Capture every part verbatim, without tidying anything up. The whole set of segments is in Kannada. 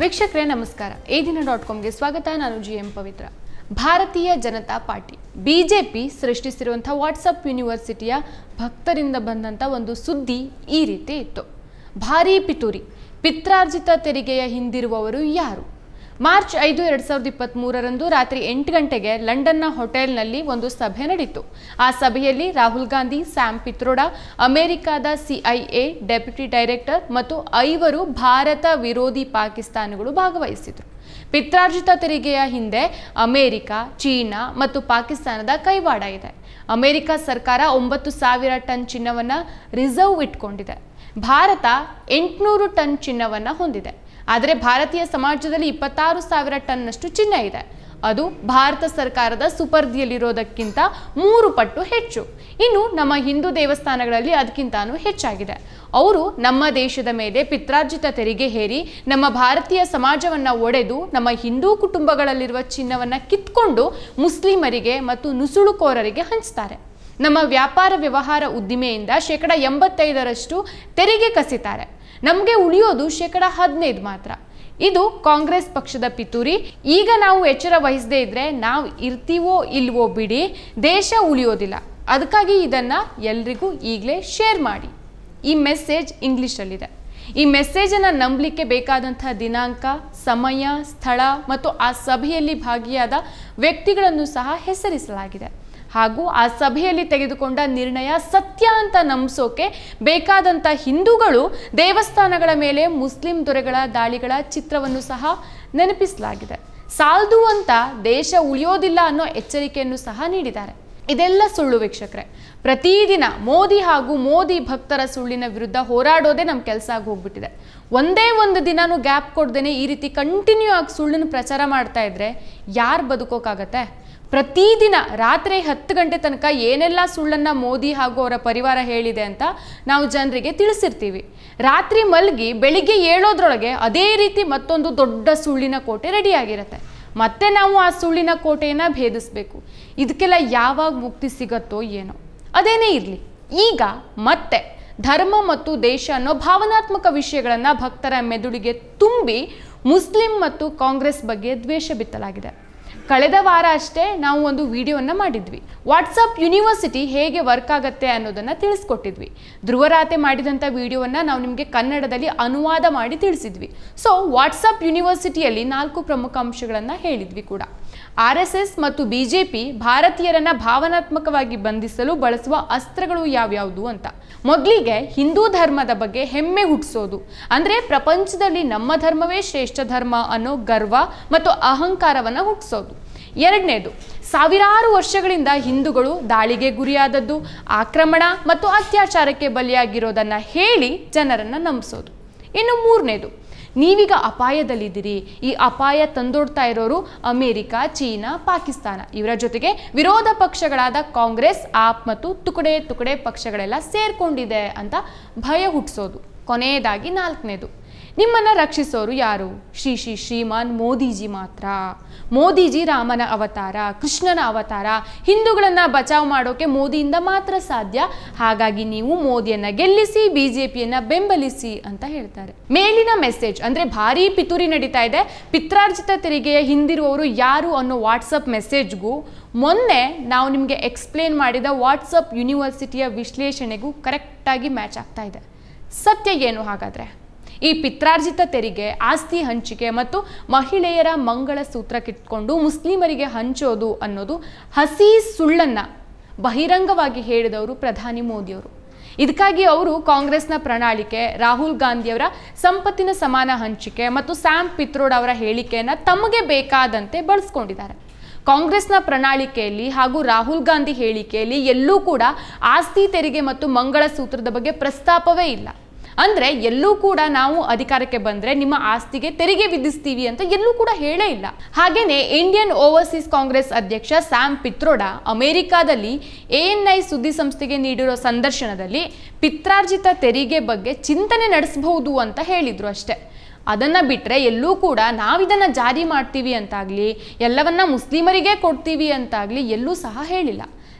ವೀಕ್ಷಕರೇ ನಮಸ್ಕಾರ. ಎ ದಿನ ಡಾಟ್ ಕಾಮ್ಗೆ ಸ್ವಾಗತ. ನಾನು G M Pavithra. Bharatiya Janata party BJP ಸೃಷ್ಟಿಸಿರುವಂತಹ ವಾಟ್ಸಪ್ ಯೂನಿವರ್ಸಿಟಿಯ ಭಕ್ತರಿಂದ ಬಂದಂಥ ಒಂದು ಸುದ್ದಿ ಈ ರೀತಿ ಇತ್ತು. ಭಾರೀ ಪಿತೂರಿ, ಪಿತ್ರಾರ್ಜಿತ ತೆರಿಗೆಯ ಹಿಂದಿರುವವರು ಯಾರು? ಮಾರ್ಚ್ ಐದು ಎರಡು ಸಾವಿರದ ಇಪ್ಪತ್ತ್ ಮೂರರಂದು ರಾತ್ರಿ ಎಂಟು ಗಂಟೆಗೆ ಲಂಡನ್ನ ಹೋಟೆಲ್ನಲ್ಲಿ ಒಂದು ಸಭೆ ನಡೆಯಿತು. ಆ ಸಭೆಯಲ್ಲಿ ರಾಹುಲ್ ಗಾಂಧಿ, ಸ್ಯಾಮ್ ಪಿತ್ರೋಡಾ, ಅಮೆರಿಕಾದ ಸಿಐಎ ಡೆಪ್ಯೂಟಿ ಡೈರೆಕ್ಟರ್ ಮತ್ತು ಐವರು ಭಾರತ ವಿರೋಧಿ ಪಾಕಿಸ್ತಾನಿಗಳು ಭಾಗವಹಿಸಿದರು. ಪಿತ್ರಾರ್ಜಿತ ತೆರಿಗೆಯ ಹಿಂದೆ ಅಮೆರಿಕ, ಚೀನಾ ಮತ್ತು ಪಾಕಿಸ್ತಾನದ ಕೈವಾಡ ಇದೆ. ಅಮೆರಿಕ ಸರ್ಕಾರ ಒಂಬತ್ತು ಸಾವಿರ ಟನ್ ಚಿನ್ನವನ್ನು ರಿಸರ್ವ್ ಇಟ್ಕೊಂಡಿದೆ. ಭಾರತ ಎಂಟುನೂರು ಟನ್ ಚಿನ್ನವನ್ನು ಹೊಂದಿದೆ. ಆದರೆ ಭಾರತೀಯ ಸಮಾಜದಲ್ಲಿ ಇಪ್ಪತ್ತಾರು ಸಾವಿರ ಟನ್ನಷ್ಟು ಚಿನ್ನ ಇದೆ. ಅದು ಭಾರತ ಸರ್ಕಾರದ ಸುಪರ್ದಿಯಲ್ಲಿರೋದಕ್ಕಿಂತ ಮೂರು ಪಟ್ಟು ಹೆಚ್ಚು. ಇನ್ನು ನಮ್ಮ ಹಿಂದೂ ದೇವಸ್ಥಾನಗಳಲ್ಲಿ ಅದಕ್ಕಿಂತನೂ ಹೆಚ್ಚಾಗಿದೆ. ಅವರು ನಮ್ಮ ದೇಶದ ಮೇಲೆ ಪಿತ್ರಾರ್ಜಿತ ತೆರಿಗೆ ಹೇರಿ ನಮ್ಮ ಭಾರತೀಯ ಸಮಾಜವನ್ನು ಒಡೆದು ನಮ್ಮ ಹಿಂದೂ ಕುಟುಂಬಗಳಲ್ಲಿರುವ ಚಿನ್ನವನ್ನು ಕಿತ್ಕೊಂಡು ಮುಸ್ಲಿಮರಿಗೆ ಮತ್ತು ನುಸುಳುಕೋರರಿಗೆ ಹಂಚ್ತಾರೆ. ನಮ್ಮ ವ್ಯಾಪಾರ ವ್ಯವಹಾರ ಉದ್ದಿಮೆಯಿಂದ ಶೇಕಡ ಎಂಬತ್ತೈದರಷ್ಟು ತೆರಿಗೆ ಕಸಿತಾರೆ. ನಮಗೆ ಉಳಿಯೋದು ಶೇಕಡ ಹದಿನೈದು ಮಾತ್ರ. ಇದು ಕಾಂಗ್ರೆಸ್ ಪಕ್ಷದ ಪಿತೂರಿ. ಈಗ ನಾವು ಎಚ್ಚರ ವಹಿಸದೇ ಇದ್ರೆ ನಾವು ಇರ್ತೀವೋ ಇಲ್ವೋ ಬಿಡಿ, ದೇಶ ಉಳಿಯೋದಿಲ್ಲ. ಅದಕ್ಕಾಗಿ ಇದನ್ನು ಎಲ್ರಿಗೂ ಈಗಲೇ ಶೇರ್ ಮಾಡಿ. ಈ ಮೆಸೇಜ್ ಇಂಗ್ಲೀಷಲ್ಲಿದೆ. ಈ ಮೆಸೇಜನ್ನು ನಂಬಲಿಕ್ಕೆ ಬೇಕಾದಂತಹ ದಿನಾಂಕ, ಸಮಯ, ಸ್ಥಳ ಮತ್ತು ಆ ಸಭೆಯಲ್ಲಿ ಭಾಗಿಯಾದ ವ್ಯಕ್ತಿಗಳನ್ನು ಸಹ ಹೆಸರಿಸಲಾಗಿದೆ. ಹಾಗೂ ಆ ಸಭೆಯಲ್ಲಿ ತೆಗೆದುಕೊಂಡ ನಿರ್ಣಯ ಸತ್ಯ ಅಂತ ನಂಬಿಸೋಕೆ ಬೇಕಾದಂಥ ಹಿಂದೂಗಳು ದೇವಸ್ಥಾನಗಳ ಮೇಲೆ ಮುಸ್ಲಿಂ ದೊರೆಗಳ ದಾಳಿಗಳ ಚಿತ್ರವನ್ನು ಸಹ ನೆನಪಿಸಲಾಗಿದೆ. ಸಾಲ್ದು ಅಂತ ದೇಶ ಉಳಿಯೋದಿಲ್ಲ ಅನ್ನೋ ಎಚ್ಚರಿಕೆಯನ್ನು ಸಹ ನೀಡಿದ್ದಾರೆ. ಇದೆಲ್ಲ ಸುಳ್ಳು ವೀಕ್ಷಕರೇ. ಪ್ರತಿದಿನ ಮೋದಿ ಹಾಗೂ ಮೋದಿ ಭಕ್ತರ ಸುಳ್ಳಿನ ವಿರುದ್ಧ ಹೋರಾಡೋದೇ ನಮ್ಮ ಕೆಲಸ ಆಗಿ ಹೋಗ್ಬಿಟ್ಟಿದೆ. ಒಂದೇ ಒಂದು ದಿನಾನೂ ಗ್ಯಾಪ್ ಕೊಡ್ದೇನೆ ಈ ರೀತಿ ಕಂಟಿನ್ಯೂ ಆಗಿ ಸುಳ್ಳನ್ನು ಪ್ರಚಾರ ಮಾಡ್ತಾ ಇದ್ರೆ ಯಾರು ಬದುಕೋಕ್ಕಾಗತ್ತೆ? ಪ್ರತಿದಿನ ರಾತ್ರಿ ಹತ್ತು ಗಂಟೆ ತನಕ ಏನೆಲ್ಲ ಸುಳ್ಳನ್ನು ಮೋದಿ ಹಾಗೂ ಅವರ ಪರಿವಾರ ಹೇಳಿದೆ ಅಂತ ನಾವು ಜನರಿಗೆ ತಿಳಿಸಿರ್ತೀವಿ. ರಾತ್ರಿ ಮಲಗಿ ಬೆಳಿಗ್ಗೆ ಏಳೋದ್ರೊಳಗೆ ಅದೇ ರೀತಿ ಮತ್ತೊಂದು ದೊಡ್ಡ ಸುಳ್ಳಿನ ಕೋಟೆ ರೆಡಿಯಾಗಿರುತ್ತೆ. ಮತ್ತೆ ನಾವು ಆ ಸುಳ್ಳಿನ ಕೋಟೆಯನ್ನು ಭೇದಿಸಬೇಕು. ಇದಕ್ಕೆಲ್ಲ ಯಾವಾಗ ಮುಕ್ತಿ ಸಿಗತ್ತೋ ಏನೋ. ಅದೇನೇ ಇರಲಿ, ಈಗ ಮತ್ತೆ ಧರ್ಮ ಮತ್ತು ದೇಶ ಅನ್ನೋ ಭಾವನಾತ್ಮಕ ವಿಷಯಗಳನ್ನು ಭಕ್ತರ ಮೆದುಳಿಗೆ ತುಂಬಿ ಮುಸ್ಲಿಂ ಮತ್ತು ಕಾಂಗ್ರೆಸ್ ಬಗ್ಗೆ ದ್ವೇಷ ಬಿತ್ತಲಾಗಿದೆ. ಕಳೆದ ವಾರ ಅಷ್ಟೇ ನಾವು ಒಂದು ವಿಡಿಯೋವನ್ನು ಮಾಡಿದ್ವಿ. ವಾಟ್ಸಪ್ ಯೂನಿವರ್ಸಿಟಿ ಹೇಗೆ ವರ್ಕ್ ಆಗುತ್ತೆ ಅನ್ನೋದನ್ನು ತಿಳಿಸ್ಕೊಟ್ಟಿದ್ವಿ. ಧ್ರುವರಾತೆ ಮಾಡಿದಂಥ ವಿಡಿಯೋವನ್ನು ನಾವು ನಿಮಗೆ ಕನ್ನಡದಲ್ಲಿ ಅನುವಾದ ಮಾಡಿ ತಿಳಿಸಿದ್ವಿ. ಸೊ ವಾಟ್ಸಪ್ ಯೂನಿವರ್ಸಿಟಿಯಲ್ಲಿ ನಾಲ್ಕು ಪ್ರಮುಖ ಅಂಶಗಳನ್ನು ಹೇಳಿದ್ವಿ ಕೂಡ. ಆರ್ ಎಸ್ ಎಸ್ ಮತ್ತು ಬಿ ಜೆ ಪಿ ಭಾರತೀಯರನ್ನ ಭಾವನಾತ್ಮಕವಾಗಿ ಬಂಧಿಸಲು ಬಳಸುವ ಅಸ್ತ್ರಗಳು ಯಾವ್ಯಾವುದು ಅಂತ. ಮೊದಲಿಗೆ ಹಿಂದೂ ಧರ್ಮದ ಬಗ್ಗೆ ಹೆಮ್ಮೆ ಹುಟ್ಟಿಸೋದು, ಅಂದರೆ ಪ್ರಪಂಚದಲ್ಲಿ ನಮ್ಮ ಧರ್ಮವೇ ಶ್ರೇಷ್ಠ ಧರ್ಮ ಅನ್ನೋ ಗರ್ವ ಮತ್ತು ಅಹಂಕಾರವನ್ನು ಹುಟ್ಟಿಸೋದು. ಎರಡನೇದು, ಸಾವಿರಾರು ವರ್ಷಗಳಿಂದ ಹಿಂದೂಗಳು ದಾಳಿಗೆ ಗುರಿಯಾದದ್ದು, ಆಕ್ರಮಣ ಮತ್ತು ಅತ್ಯಾಚಾರಕ್ಕೆ ಬಲಿಯಾಗಿರೋದನ್ನು ಹೇಳಿ ಜನರನ್ನು ನಂಬಿಸೋದು. ಇನ್ನು ಮೂರನೇದು, ನೀವೀಗ ಅಪಾಯದಲ್ಲಿದ್ದೀರಿ. ಈ ಅಪಾಯ ತಂದೊಡ್ತಾ ಇರೋರು ಅಮೆರಿಕ, ಚೀನಾ, ಪಾಕಿಸ್ತಾನ. ಇವರ ಜೊತೆಗೆ ವಿರೋಧ ಪಕ್ಷಗಳಾದ ಕಾಂಗ್ರೆಸ್, ಆಪ್ ಮತ್ತು ತುಕಡೆ ತುಕಡೆ ಪಕ್ಷಗಳೆಲ್ಲ ಸೇರ್ಕೊಂಡಿದೆ ಅಂತ ಭಯ ಹುಟ್ಟಿಸೋದು. ಕೊನೆಯದಾಗಿ ನಾಲ್ಕನೇದು, ನಿಮ್ಮನ್ನು ರಕ್ಷಿಸೋರು ಯಾರು? ಶ್ರೀ ಶ್ರೀ ಶ್ರೀಮಾನ್ ಮೋದಿಜಿ ಮಾತ್ರ. ಮೋದಿಜಿ ರಾಮನ ಅವತಾರ, ಕೃಷ್ಣನ ಅವತಾರ. ಹಿಂದೂಗಳನ್ನು ಬಚಾವ್ ಮಾಡೋಕೆ ಮೋದಿಯಿಂದ ಮಾತ್ರ ಸಾಧ್ಯ. ಹಾಗಾಗಿ ನೀವು ಮೋದಿಯನ್ನು ಗೆಲ್ಲಿಸಿ, ಬಿ ಜೆ ಪಿಯನ್ನು ಬೆಂಬಲಿಸಿ ಅಂತ ಹೇಳ್ತಾರೆ. ಮೇಲಿನ ಮೆಸೇಜ್ ಅಂದರೆ ಭಾರೀ ಪಿತೂರಿ ನಡೀತಾ ಇದೆ, ಪಿತ್ರಾರ್ಜಿತ ತೆರಿಗೆಯ ಹಿಂದಿರುವವರು ಯಾರು ಅನ್ನೋ ವಾಟ್ಸಪ್ ಮೆಸೇಜ್ಗೂ ಮೊನ್ನೆ ನಾವು ನಿಮಗೆ ಎಕ್ಸ್ಪ್ಲೇನ್ ಮಾಡಿದ ವಾಟ್ಸಪ್ ಯೂನಿವರ್ಸಿಟಿಯ ವಿಶ್ಲೇಷಣೆಗೂ ಕರೆಕ್ಟಾಗಿ ಮ್ಯಾಚ್ ಆಗ್ತಾ ಇದೆ. ಸತ್ಯ ಏನು ಹಾಗಾದರೆ? ಈ ಪಿತ್ರಾರ್ಜಿತ ತೆರಿಗೆ, ಆಸ್ತಿ ಹಂಚಿಕೆ ಮತ್ತು ಮಹಿಳೆಯರ ಮಂಗಳ ಸೂತ್ರ ಕಿತ್ಕೊಂಡು ಮುಸ್ಲಿಮರಿಗೆ ಹಂಚೋದು ಅನ್ನೋದು ಹಸಿ ಸುಳ್ಳನ್ನು ಬಹಿರಂಗವಾಗಿ ಹೇಳಿದವರು ಪ್ರಧಾನಿ ಮೋದಿಯವರು. ಇದಕ್ಕಾಗಿ ಅವರು ಕಾಂಗ್ರೆಸ್ನ ಪ್ರಣಾಳಿಕೆ, ರಾಹುಲ್ ಗಾಂಧಿಯವರ ಸಂಪತ್ತಿನ ಸಮಾನ ಹಂಚಿಕೆ ಮತ್ತು ಸ್ಯಾಮ್ ಪಿತ್ರೋಡಾ ಅವರ ಹೇಳಿಕೆಯನ್ನು ತಮಗೆ ಬೇಕಾದಂತೆ ಬಳಸ್ಕೊಂಡಿದ್ದಾರೆ. ಕಾಂಗ್ರೆಸ್ನ ಪ್ರಣಾಳಿಕೆಯಲ್ಲಿ ಹಾಗೂ ರಾಹುಲ್ ಗಾಂಧಿ ಹೇಳಿಕೆಯಲ್ಲಿ ಎಲ್ಲೂ ಕೂಡ ಆಸ್ತಿ ತೆರಿಗೆ ಮತ್ತು ಮಂಗಳ ಸೂತ್ರದ ಬಗ್ಗೆ ಪ್ರಸ್ತಾಪವೇ ಇಲ್ಲ. ಅಂದರೆ ಎಲ್ಲೂ ಕೂಡ ನಾವು ಅಧಿಕಾರಕ್ಕೆ ಬಂದರೆ ನಿಮ್ಮ ಆಸ್ತಿಗೆ ತೆರಿಗೆ ವಿಧಿಸ್ತೀವಿ ಅಂತ ಎಲ್ಲೂ ಕೂಡ ಹೇಳೇ ಇಲ್ಲ. ಹಾಗೇನೆ ಇಂಡಿಯನ್ ಓವರ್ಸೀಸ್ ಕಾಂಗ್ರೆಸ್ ಅಧ್ಯಕ್ಷ ಸ್ಯಾಮ್ ಪಿತ್ರೋಡಾ ಅಮೆರಿಕಾದಲ್ಲಿ ಎ ಎನ್ ಐ ಸುದ್ದಿ ಸಂಸ್ಥೆಗೆ ನೀಡಿರೋ ಸಂದರ್ಶನದಲ್ಲಿ ಪಿತ್ರಾರ್ಜಿತ ತೆರಿಗೆ ಬಗ್ಗೆ ಚಿಂತನೆ ನಡೆಸಬಹುದು ಅಂತ ಹೇಳಿದ್ರು ಅಷ್ಟೇ. ಅದನ್ನು ಬಿಟ್ಟರೆ ಎಲ್ಲೂ ಕೂಡ ನಾವಿದನ್ನು ಜಾರಿ ಮಾಡ್ತೀವಿ ಅಂತಾಗಲಿ, ಎಲ್ಲವನ್ನ ಮುಸ್ಲಿಮರಿಗೆ ಕೊಡ್ತೀವಿ ಅಂತಾಗಲಿ ಎಲ್ಲೂ ಸಹ ಹೇಳಿಲ್ಲ.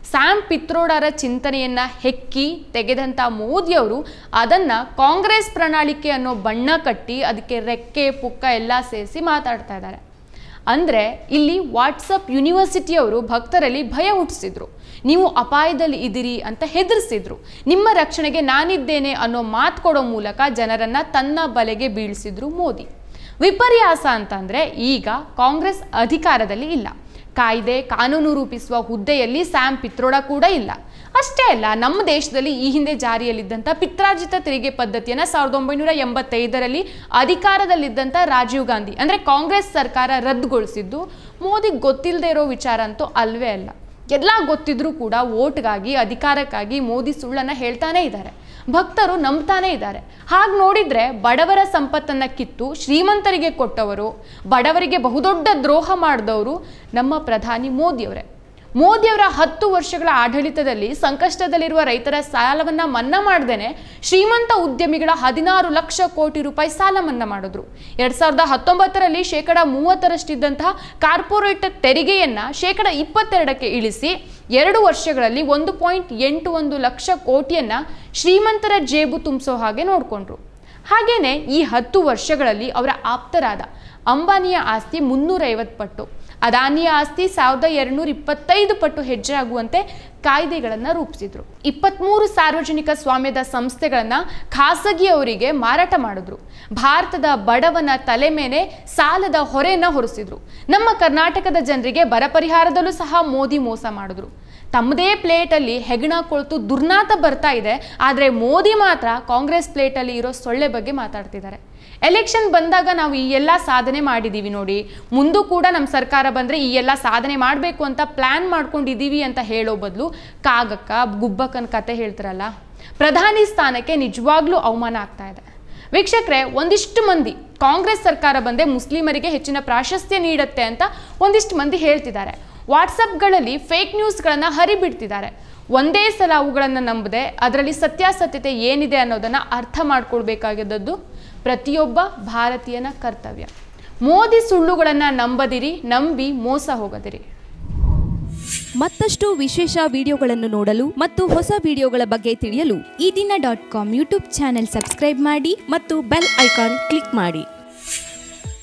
ಸ್ಯಾಮ್ ಪಿತ್ರೋಡರ ಚಿಂತನೆಯನ್ನ ಹೆಕ್ಕಿ ತೆಗೆದಂಥ ಮೋದಿಯವರು ಅದನ್ನು ಕಾಂಗ್ರೆಸ್ ಪ್ರಣಾಳಿಕೆ ಅನ್ನೋ ಬಣ್ಣ ಕಟ್ಟಿ ಅದಕ್ಕೆ ರೆಕ್ಕೆ ಪುಕ್ಕ ಎಲ್ಲ ಸೇರಿಸಿ ಮಾತಾಡ್ತಾ ಇದ್ದಾರೆ. ಅಂದರೆ ಇಲ್ಲಿ ವಾಟ್ಸಪ್ ಯೂನಿವರ್ಸಿಟಿಯವರು ಭಕ್ತರಲ್ಲಿ ಭಯ ಹುಟ್ಟಿಸಿದ್ರು. ನೀವು ಅಪಾಯದಲ್ಲಿ ಇದ್ದೀರಿ ಅಂತ ಹೆದರಿಸಿದ್ರು. ನಿಮ್ಮ ರಕ್ಷಣೆಗೆ ನಾನಿದ್ದೇನೆ ಅನ್ನೋ ಮಾತು ಕೊಡೋ ಮೂಲಕ ಜನರನ್ನ ತನ್ನ ಬಲೆಗೆ ಬೀಳಿಸಿದ್ರು ಮೋದಿ. ವಿಪರ್ಯಾಸ ಅಂತಂದ್ರೆ ಈಗ ಕಾಂಗ್ರೆಸ್ ಅಧಿಕಾರದಲ್ಲಿ ಇಲ್ಲ. ಕಾಯ್ದೆ ಕಾನೂನು ರೂಪಿಸುವ ಹುದ್ದೆಯಲ್ಲಿ ಸ್ಯಾಮ್ ಪಿತ್ರೋಡ ಕೂಡ ಇಲ್ಲ. ಅಷ್ಟೇ ಅಲ್ಲ, ನಮ್ಮ ದೇಶದಲ್ಲಿ ಈ ಹಿಂದೆ ಜಾರಿಯಲ್ಲಿದ್ದಂಥ ಪಿತ್ರಾರ್ಜಿತ ತೆರಿಗೆ ಪದ್ಧತಿಯನ್ನು ಸಾವಿರದ ಒಂಬೈನೂರ ಎಂಬತ್ತೈದರಲ್ಲಿ ಅಧಿಕಾರದಲ್ಲಿದ್ದಂಥ ರಾಜೀವ್ ಗಾಂಧಿ ಅಂದರೆ ಕಾಂಗ್ರೆಸ್ ಸರ್ಕಾರ ರದ್ದುಗೊಳಿಸಿದ್ದು ಮೋದಿ ಗೊತ್ತಿಲ್ಲದೆ ಇರೋ ವಿಚಾರ ಅಂತೂ ಅಲ್ವೇ ಅಲ್ಲ. ಎಲ್ಲ ಗೊತ್ತಿದ್ರೂ ಕೂಡ ವೋಟ್ಗಾಗಿ ಅಧಿಕಾರಕ್ಕಾಗಿ ಮೋದಿ ಸುಳ್ಳನ್ನು ಹೇಳ್ತಾನೆ ಇದ್ದಾರೆ. ಭಕ್ತರು ನಂಬ್ತಾನೆ ಇದ್ದಾರೆ. ಹಾಗೆ ನೋಡಿದ್ರೆ ಬಡವರ ಸಂಪತ್ತನ್ನು ಕಿತ್ತು ಶ್ರೀಮಂತರಿಗೆ ಕೊಟ್ಟವರು, ಬಡವರಿಗೆ ಬಹುದೊಡ್ಡ ದ್ರೋಹ ಮಾಡಿದವರು ನಮ್ಮ ಪ್ರಧಾನಿ ಮೋದಿಯವರೇ. ಮೋದಿಯವರ ಹತ್ತು ವರ್ಷಗಳ ಆಡಳಿತದಲ್ಲಿ ಸಂಕಷ್ಟದಲ್ಲಿರುವ ರೈತರ ಸಾಲವನ್ನ ಮನ್ನಾ ಮಾಡದೇನೆ ಶ್ರೀಮಂತ ಉದ್ಯಮಿಗಳ ಹದಿನಾರು ಲಕ್ಷ ಕೋಟಿ ರೂಪಾಯಿ ಸಾಲ ಮನ್ನಾ ಮಾಡಿದ್ರು. ಎರಡ್ ಸಾವಿರದ ಹತ್ತೊಂಬತ್ತರಲ್ಲಿ ಶೇಕಡ ಮೂವತ್ತರಷ್ಟಿದ್ದಂತಹ ಕಾರ್ಪೊರೇಟ್ ತೆರಿಗೆಯನ್ನ ಶೇಕಡ ಇಪ್ಪತ್ತೆರಡಕ್ಕೆ ಇಳಿಸಿ ಎರಡು ವರ್ಷಗಳಲ್ಲಿ ಒಂದು ಪಾಯಿಂಟ್ ಎಂಟು ಒಂದು ಲಕ್ಷ ಕೋಟಿಯನ್ನ ಶ್ರೀಮಂತರ ಜೇಬು ತುಂಬಿಸೋ ಹಾಗೆ ನೋಡಿಕೊಂಡ್ರು. ಹಾಗೇನೆ ಈ ಹತ್ತು ವರ್ಷಗಳಲ್ಲಿ ಅವರ ಆಪ್ತರಾದ ಅಂಬಾನಿಯ ಆಸ್ತಿ ಮುನ್ನೂರೈವತ್ತು ಪಟ್ಟು, ಅದಾನಿಯ ಆಸ್ತಿ ಸಾವಿರದ ಎರಡುನೂರ ಇಪ್ಪತ್ತೈದು ಪಟ್ಟು ಹೆಚ್ಚೆ ಆಗುವಂತೆ ಕಾಯ್ದೆಗಳನ್ನು ರೂಪಿಸಿದ್ರು. ಇಪ್ಪತ್ತ್ಮೂರು ಸಾರ್ವಜನಿಕ ಸ್ವಾಮ್ಯದ ಸಂಸ್ಥೆಗಳನ್ನು ಖಾಸಗಿಯವರಿಗೆ ಮಾರಾಟ ಮಾಡಿದ್ರು. ಭಾರತದ ಬಡವನ ತಲೆ ಮೇಲೆ ಸಾಲದ ಹೊರೆಯನ್ನು ಹೊರಿಸಿದ್ರು. ನಮ್ಮ ಕರ್ನಾಟಕದ ಜನರಿಗೆ ಬರ ಪರಿಹಾರದಲ್ಲೂ ಸಹ ಮೋದಿ ಮೋಸ ಮಾಡಿದ್ರು. ತಮ್ಮದೇ ಪ್ಲೇಟಲ್ಲಿ ಹೆಗಣ ಕೊಳ್ತು ದುರ್ನಾತ ಬರ್ತಾ ಇದೆ, ಆದರೆ ಮೋದಿ ಮಾತ್ರ ಕಾಂಗ್ರೆಸ್ ಪ್ಲೇಟಲ್ಲಿ ಇರೋ ಸೊಳ್ಳೆ ಬಗ್ಗೆ ಮಾತಾಡ್ತಿದ್ದಾರೆ. ಎಲೆಕ್ಷನ್ ಬಂದಾಗ ನಾವು ಈ ಎಲ್ಲ ಸಾಧನೆ ಮಾಡಿದ್ದೀವಿ ನೋಡಿ, ಮುಂದೂ ಕೂಡ ನಮ್ಮ ಸರ್ಕಾರ ಬಂದರೆ ಈ ಎಲ್ಲ ಸಾಧನೆ ಮಾಡಬೇಕು ಅಂತ ಪ್ಲ್ಯಾನ್ ಮಾಡ್ಕೊಂಡಿದ್ದೀವಿ ಅಂತ ಹೇಳೋ ಬದಲು ಕಾಗಕ್ಕ ಗುಬ್ಬಕ್ಕನ ಕತೆ ಹೇಳ್ತಾರಲ್ಲ, ಪ್ರಧಾನಿ ಸ್ಥಾನಕ್ಕೆ ನಿಜವಾಗ್ಲೂ ಅವಮಾನ ಆಗ್ತಾ ಇದೆ. ವೀಕ್ಷಕರೇ, ಒಂದಿಷ್ಟು ಮಂದಿ ಕಾಂಗ್ರೆಸ್ ಸರ್ಕಾರ ಬಂದರೆ ಮುಸ್ಲಿಮರಿಗೆ ಹೆಚ್ಚಿನ ಪ್ರಾಶಸ್ತ್ಯ ನೀಡುತ್ತೆ ಅಂತ ಒಂದಿಷ್ಟು ಮಂದಿ ಹೇಳ್ತಿದ್ದಾರೆ. ವಾಟ್ಸಪ್ಗಳಲ್ಲಿ ಫೇಕ್ ನ್ಯೂಸ್ಗಳನ್ನು ಹರಿಬಿಡ್ತಿದ್ದಾರೆ. ಒಂದೇ ಸಲ ಅವುಗಳನ್ನು ನಂಬದೆ ಅದರಲ್ಲಿ ಸತ್ಯಾಸತ್ಯತೆ ಏನಿದೆ ಅನ್ನೋದನ್ನು ಅರ್ಥ ಮಾಡ್ಕೊಳ್ಬೇಕಾಗಿದ್ದದ್ದು ಪ್ರತಿಯೊಬ್ಬ ಭಾರತೀಯನ ಕರ್ತವ್ಯ. ಮೋದಿ ಸುಳ್ಳುಗಳನ್ನು ನಂಬದಿರಿ, ನಂಬಿ ಮೋಸ ಹೋಗದಿರಿ. ಮತ್ತಷ್ಟು ವಿಶೇಷ ವಿಡಿಯೋಗಳನ್ನು ನೋಡಲು ಮತ್ತು ಹೊಸ ವಿಡಿಯೋಗಳ ಬಗ್ಗೆ ತಿಳಿಯಲು Ee Dina dot com YouTube channel subscribe ಮಾಡಿ ಮತ್ತು ಬೆಲ್ ಐಕಾನ್ ಕ್ಲಿಕ್ ಮಾಡಿ.